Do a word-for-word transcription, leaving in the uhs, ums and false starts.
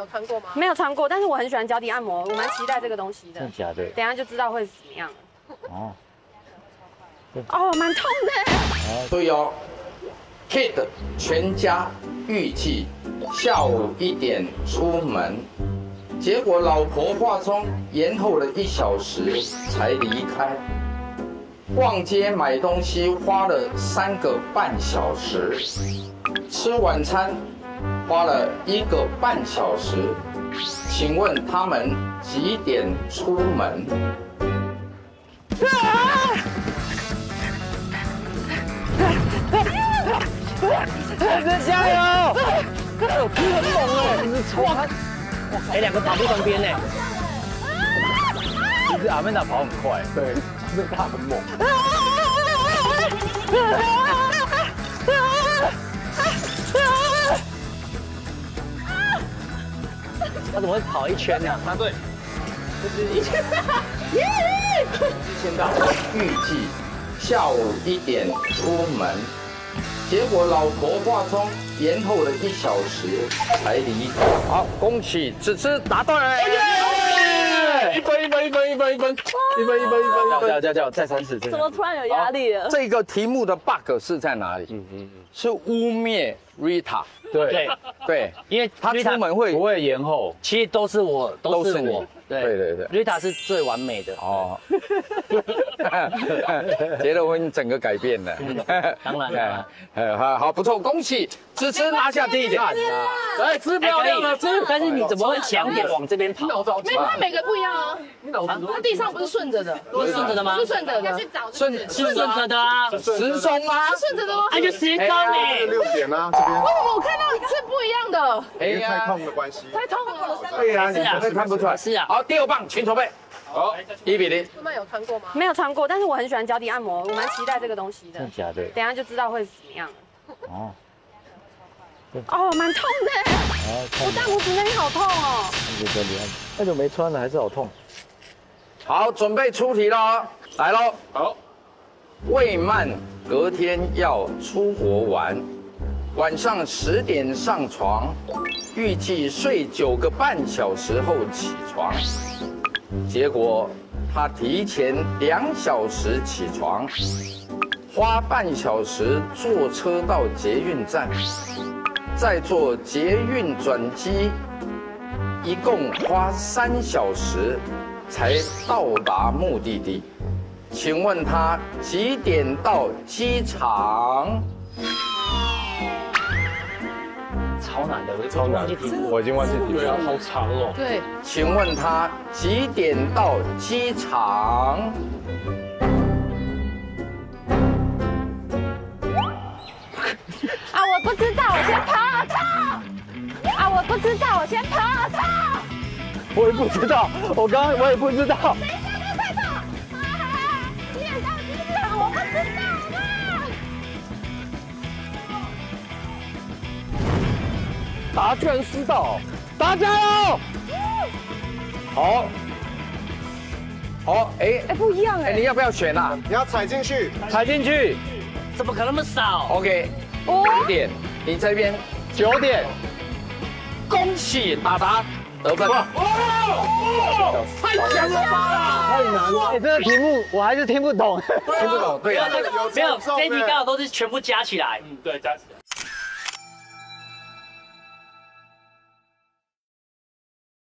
有穿过吗？ 没有穿过，但是我很喜欢脚底按摩，我蛮期待这个东西的。 真的假的？ 等一下就知道会怎么样了。 哦。 哦，蛮痛的。 注意哦 ，Kid 全家预计下午一点出门，结果老婆化妆延后了一小时才离开。逛街买东西花了三个半小时，吃晚餐花了一个半小时。请问他们几点出门？ 加油！我踢很猛哎，你是冲他！哇，哎，两个跑不同边呢。其实阿曼达跑很快，对，因为他很猛。他怎么会跑一圈呢？答对，就是一圈。 现在预计下午一点出门。结果老婆化妆延后了一小时才离开。好，恭喜子之答对！一分一分一分一分一分一分一分一分一分， 加加加，再三次。 怎么突然有压力了？ 这个题目的 bug 是在哪里？嗯嗯嗯，是污蔑 Rita。 对对对， 因为他出门会不会延后，其实都是我，都是我。 对对对 ，Rita 是最完美的哦。 结了婚整个改变了， 当然了， 好好不错，恭喜芝芝拿下第一点。 来，芝漂亮了，芝。但是你怎么会强点往这边跑？ 没有，它每个不一样啊。它地上不是顺着的， 不是顺着的吗？ 是顺着的， 顺是顺着的啊， 时钟吗？ 顺着的吗？ 哎，就时钟呢？ 六点啊，这边。 为什么我看到是不一样的？ 因为太痛的关系。 太痛了。 对呀，你绝对看不出来。 是啊。 好，第二棒，请筹备。好，一比零。 妈妈有穿过吗？ 没有穿过，但是我很喜欢脚底按摩，我蛮期待这个东西的。 真的假的？ 等一下就知道会怎么样了。 哦。 哦，蛮痛的。我大拇指那里好痛哦。 那就没穿了，还是好痛。 好，准备出题喽，来喽。好。魏曼隔天要出国玩，晚上十点上床，预计睡九个半小时后起床。结果他提前两小时起床，花半小时坐车到捷运站，再坐捷运转机，一共花三小时才到达目的地。请问他几点到机场？ 超难的，我超难，我已经忘记题目了， 好长哦。 对， 请问他几点到机场？ 啊，我不知道，我先跑跑。啊，我不知道，我先跑跑。 我也不知道，我刚刚我也不知道。 等一下，不要快跑！啊，你也到机场，我不知道啦。 答居然知道，大家油！ 好，好，哎哎，不一样哎， 哎。 你要不要选啊你要踩进去， 踩进去，怎么可能那么少？ ？OK， 哦九点，你这边九点， 恭喜达达得分。哇，太强了吧！ 太难了。哎，这个题目我还是听不懂。 听不懂，对啊， 没有，这一题刚好都是全部加起来。 嗯，对，加起来。